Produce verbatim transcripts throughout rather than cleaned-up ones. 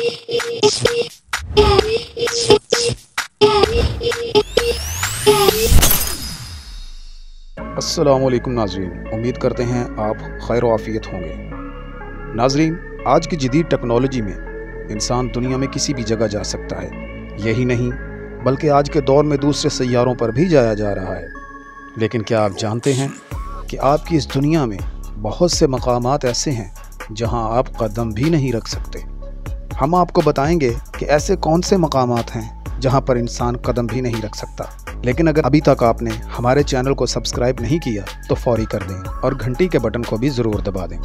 السلام علیکم ناظرین، امید کرتے ہیں آپ خیر و عافیت ہوں گے۔ ناظرین، آج کی جدید ٹیکنالوجی میں انسان دنیا میں کسی بھی جگہ جا سکتا ہے۔ یہی نہیں بلکہ آج کے دور میں دوسرے سیاروں پر بھی جایا جا رہا ہے۔ لیکن کیا آپ جانتے ہیں کہ آپ کی اس دنیا میں بہت سے مقامات ایسے ہیں جہاں آپ قدم بھی نہیں رکھ سکتے؟ ہم آپ کو بتائیں گے کہ ایسے کون سے مقامات ہیں جہاں پر انسان قدم بھی نہیں رکھ سکتا۔ لیکن اگر ابھی تک آپ نے ہمارے چینل کو سبسکرائب نہیں کیا تو فوری کر دیں اور گھنٹی کے بٹن کو بھی ضرور دبا دیں۔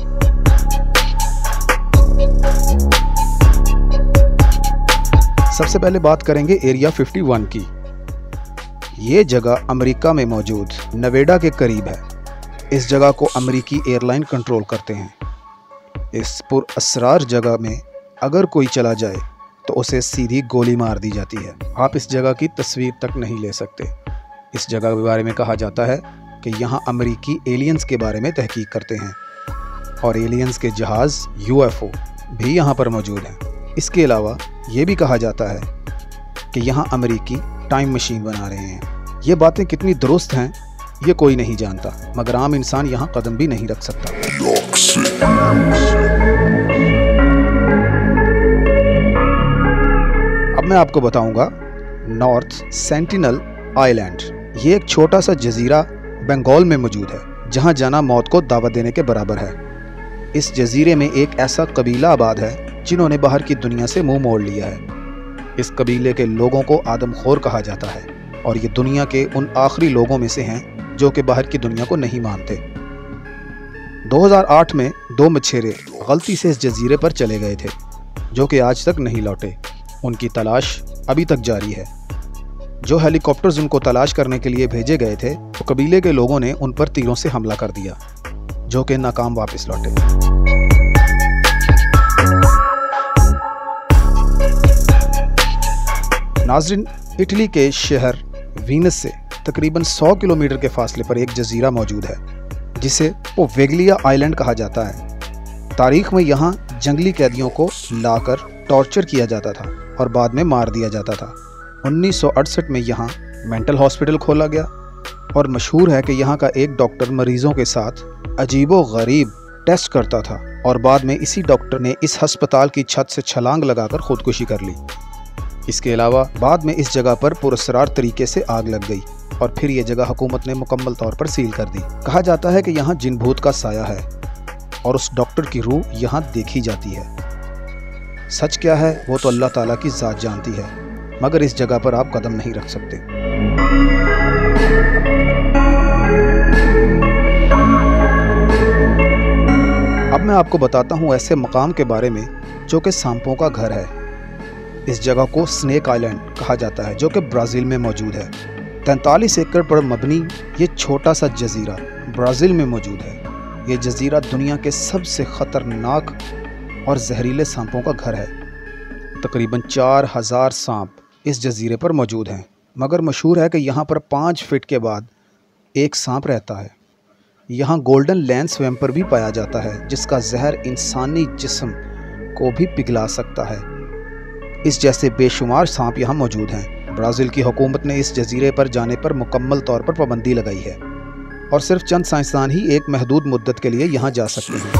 سب سے پہلے بات کریں گے ایریا اکیاون کی۔ یہ جگہ امریکہ میں موجود نویڈا کے قریب ہے۔ اس جگہ کو امریکی ایئر لائن کنٹرول کرتے ہیں۔ اس پر اسرار جگہ میں اگر کوئی چلا جائے تو اسے سیدھی گولی مار دی جاتی ہے۔ آپ اس جگہ کی تصویر تک نہیں لے سکتے۔ اس جگہ کے بارے میں کہا جاتا ہے کہ یہاں امریکی ایلینز کے بارے میں تحقیق کرتے ہیں اور ایلینز کے جہاز یو ایف او بھی یہاں پر موجود ہیں۔ اس کے علاوہ یہ بھی کہا جاتا ہے کہ یہاں امریکی ٹائم مشین بنا رہے ہیں۔ یہ باتیں کتنی درست ہیں یہ کوئی نہیں جانتا، مگر عام انسان یہاں قدم بھی نہیں رکھ سکتا۔ اب میں آپ کو بتاؤں گا نارتھ سینٹینل آئی لینڈ۔ یہ ایک چھوٹا سا جزیرہ بنگال میں موجود ہے جہاں جانا موت کو دعوت دینے کے برابر ہے۔ اس جزیرے میں ایک ایسا قبیلہ آباد ہے جنہوں نے باہر کی دنیا سے منہ موڑ لیا ہے۔ اس قبیلے کے لوگوں کو آدم خور کہا جاتا ہے اور یہ دنیا کے ان آخری لوگوں میں سے ہیں جو کہ باہر کی دنیا کو نہیں مانتے۔ دو ہزار آٹھ میں دو مچھیرے غلطی سے اس جزیرے پر چلے گئے تھے جو کہ آج تک نہیں لوٹے۔ ان کی تلاش ابھی تک جاری ہے۔ جو ہیلی کاپٹرز ان کو تلاش کرنے کے لیے بھیجے گئے تھے تو قبیلے کے لوگوں نے ان پر تیروں سے حملہ کر دیا جو کہ ناکام واپس لوٹے۔ ناظرین، اٹلی کے شہر وینس سے تقریباً سو کلومیٹر کے فاصلے پر ایک جزیرہ موجود ہے جسے پوویگلیا آئی لینڈ کہا جاتا ہے۔ تاریخ میں یہاں جنگلی قیدیوں کو لا کر ٹارچر کیا جاتا تھا اور بعد میں مار دیا جاتا تھا۔ انیس سو اڑسٹھ میں یہاں مینٹل ہاسپٹل کھولا گیا اور مشہور ہے کہ یہاں کا ایک ڈاکٹر مریضوں کے ساتھ عجیب و غریب ٹیسٹ کرتا تھا اور بعد میں اسی ڈاکٹر نے اس ہسپتال کی چھت سے چھلانگ لگا کر خودکشی کر لی۔ اس کے علاوہ بعد میں اس جگہ پر پراسرار طریقے سے آگ لگ گئی اور پھر یہ جگہ حکومت نے مکمل طور پر سیل کر دی۔ کہا جاتا ہے کہ یہاں جن بھوت کا سایہ ہے اور اس ڈاکٹر کی روح یہاں دیکھی جاتی ہے۔ سچ کیا ہے وہ تو اللہ تعالیٰ کی ذات جانتی ہے، مگر اس جگہ پر آپ قدم نہیں رکھ سکتے۔ اب میں آپ کو بتاتا ہوں ایسے مقام کے بارے میں جو کہ سانپوں کا گھر ہے۔ اس جگہ کو سنیک آئی لینڈ کہا جاتا ہے جو کہ برازیل میں موجود ہے۔ تینتالیس ایکڑ پر مبنی یہ چھوٹا سا جزیرہ برازیل میں موجود ہے۔ یہ جزیرہ دنیا کے سب سے خطرناک اور زہریلے سانپوں کا گھر ہے۔ تقریباً چار ہزار سانپ اس جزیرے پر موجود ہیں، مگر مشہور ہے کہ یہاں پر پانچ فٹ کے بعد ایک سانپ رہتا ہے۔ یہاں گولڈن لینڈ سویمپر بھی پایا جاتا ہے جس کا زہر انسانی جسم کو بھی پگھلا سکتا ہے۔ اس جیسے بے شمار سانپ یہاں موجود ہیں۔ برازیل کی حکومت نے اس جزیرے پر جانے پر مکمل طور پر پابندی لگائی ہے اور صرف چند سائنسدان ہی ایک محدود مدت کے لیے یہاں جا سکتے ہیں۔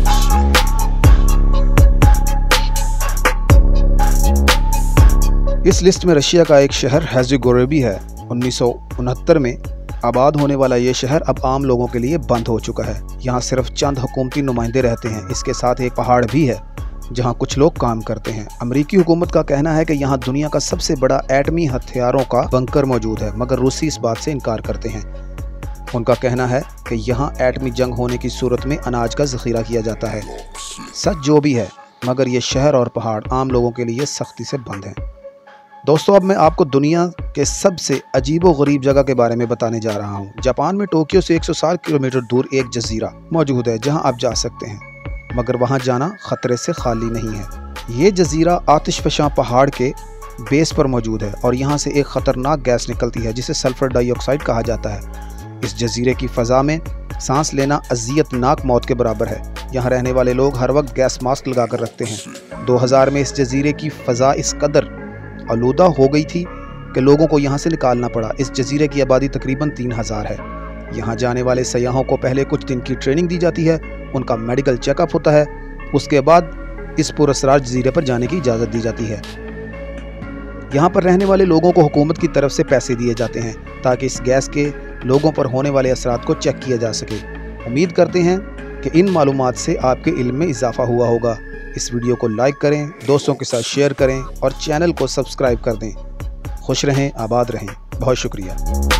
اس لسٹ میں رشیا کا ایک شہر ہیزیگورے بھی ہے۔ انیس سو انہتر میں آباد ہونے والا یہ شہر اب عام لوگوں کے لیے بند ہو چکا ہے۔ یہاں صرف چند حکومتی نمائندے رہتے ہیں۔ اس کے ساتھ ایک پہاڑ بھی ہے جہاں کچھ لوگ کام کرتے ہیں۔ امریکی حکومت کا کہنا ہے کہ یہاں دنیا کا سب سے بڑا ایٹمی ہتھیاروں کا بنکر موجود ہے، مگر روسی اس بات سے انکار کرتے ہیں۔ ان کا کہنا ہے کہ یہاں ایٹمی جنگ ہونے کی صورت میں اناج کا ذخیرہ کیا جاتا ہے۔ سچ جو بھی ہے، مگر یہ شہر اور پہاڑ عام لوگوں کے لیے سختی سے بند ہیں۔ دوستو، اب میں آپ کو دنیا کے سب سے عجیب و غریب جگہ کے بارے میں بتانے جا رہا ہوں۔ جاپان میں ٹوکیو سے ایک سو ساٹھ کلومیٹر دور ایک جزیرہ موجود ہے جہاں آپ جا سکتے ہیں، مگر وہاں جانا خطرے سے خالی نہیں ہے۔ یہ جزیرہ آتش فشاں پہاڑ کے بیس پر موجود ہے اور یہاں سے ایک خطرناک گیس نکلتی ہے جسے سلفر ڈائی آکسائڈ کہا جاتا ہے۔ اس جزیرے کی فضا میں सांस लेना अजियतनाक मौत के बराबर है। यहाँ रहने वाले लोग हर वक्त गैस मास्क लगा कर रखते हैं। दो हज़ार में इस जजीरे की फ़ज़ा इस कदर आलूदा हो गई थी कि लोगों को यहाँ से निकालना पड़ा। इस जजीरे की आबादी तकरीबन तीन हज़ार है। यहाँ जाने वाले सयाहों को पहले कुछ दिन की ट्रेनिंग दी जाती है, उनका मेडिकल चेकअप होता है, उसके बाद इस पुरअसरार जजीरे पर जाने की इजाज़त दी जाती है। यहाँ पर रहने वाले लोगों को हुकूमत की तरफ से पैसे दिए जाते हैं ताकि इस गैस के लोगों पर होने वाले असरात को चेक किया जा सके। उम्मीद करते हैं कि इन मालूमात से आपके इल्म में इजाफा हुआ होगा। इस वीडियो को लाइक करें, दोस्तों के साथ शेयर करें और चैनल को सब्सक्राइब कर दें। खुश रहें, आबाद रहें। बहुत शुक्रिया।